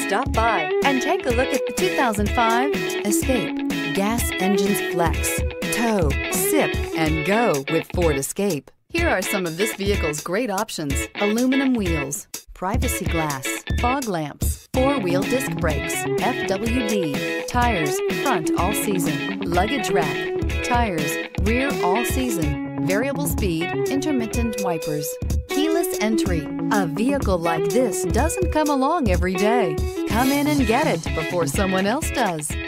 Stop by and take a look at the 2005 Escape. Gas engines flex, tow, sip, and go with Ford Escape. Here are some of this vehicle's great options: aluminum wheels, privacy glass, fog lamps, four-wheel disc brakes, FWD, tires, front all season, luggage rack, tires, rear all season, variable speed, intermittent wipers, keyless entry. A vehicle like this doesn't come along every day. Come in and get it before someone else does.